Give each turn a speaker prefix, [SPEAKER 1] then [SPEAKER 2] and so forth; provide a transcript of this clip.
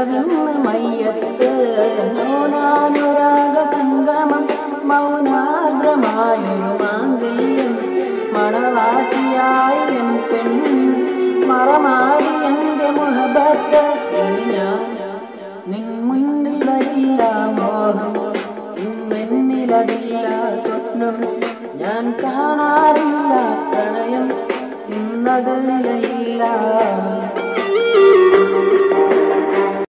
[SPEAKER 1] കനവിന്ന് മയ്യത്ത് മൗനാനുരാഗ സംഗമം മൗനാദ്രമായൊരു മാംഗല്യം മണവാട്ടിയായി എൻ പെണ്ണ് മറമാടി എൻ്റെ മുഹബത്ത് ഇനി ഞാൻ നിൻ മുന്നിൽ വരില്ല മോഹം ഇന്നെന്നിലതില്ല സ്വപ്നം ഞാൻ കാണാറില്ല പ്രണയം ഇന്നതില്ല